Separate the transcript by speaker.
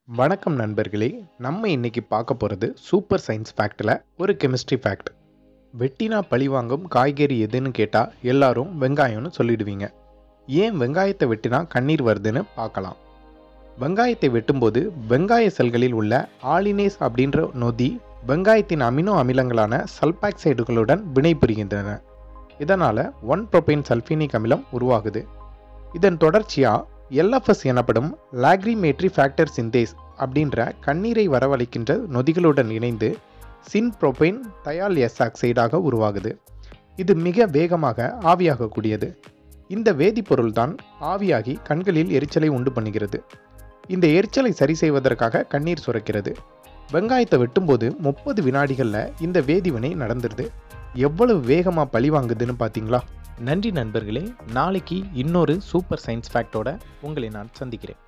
Speaker 1: வணக்கம் நண்பர்களே. நம்ம இன்னைக்கு பார்க்க போகிறது சூப்பர் சயின்ஸ் ஃபேக்டில் ஒரு கெமிஸ்ட்ரி ஃபேக்ட். வெட்டினா பழிவாங்கும் காய்கறி எதுன்னு கேட்டால் எல்லாரும் வெங்காயம்னு சொல்லிடுவீங்க. ஏன் வெங்காயத்தை வெட்டினா கண்ணீர் வருதுன்னு பார்க்கலாம். வெங்காயத்தை வெட்டும்போது வெங்காய செல்களில் உள்ள ஆலினேஸ் அப்படின்ற நொதி வெங்காயத்தின் அமினோ அமிலங்களான சல்பாக்சைடுகளுடன் வினைபுரிகின்றன. இதனால் 1-புரோபேன் சல்ஃபீனிக் அமிலம் உருவாகுது. இதன் தொடர்ச்சியாக LFS எனப்படும் லாக்ரிமேட்ரி ஃபேக்டர் சிந்தேஸ் அப்படின்ற கண்ணீரை வரவழைக்கின்ற நொதிகளுடன் இணைந்து சின்-புரோபேன் தயால் எஸ் ஆக்சைடாக உருவாகுது. இது மிக வேகமாக ஆவியாகக்கூடியது. இந்த வேதிப்பொருள் தான் ஆவியாகி கண்களில் எரிச்சலை உண்டு பண்ணுகிறது. இந்த எரிச்சலை சரி செய்வதற்காக கண்ணீர் சுரக்கிறது. வெங்காயத்தை வெட்டும்போது 30 வினாடிகளில் இந்த வேதிவினை நடந்துருது. எவ்வளவு வேகமாக பழி வாங்குதுன்னு பார்த்தீங்களா? நன்றி நண்பர்களே. நாளைக்கு இன்னொரு சூப்பர் சயின்ஸ் ஃபேக்டோட உங்களை நான் சந்திக்கிறேன்.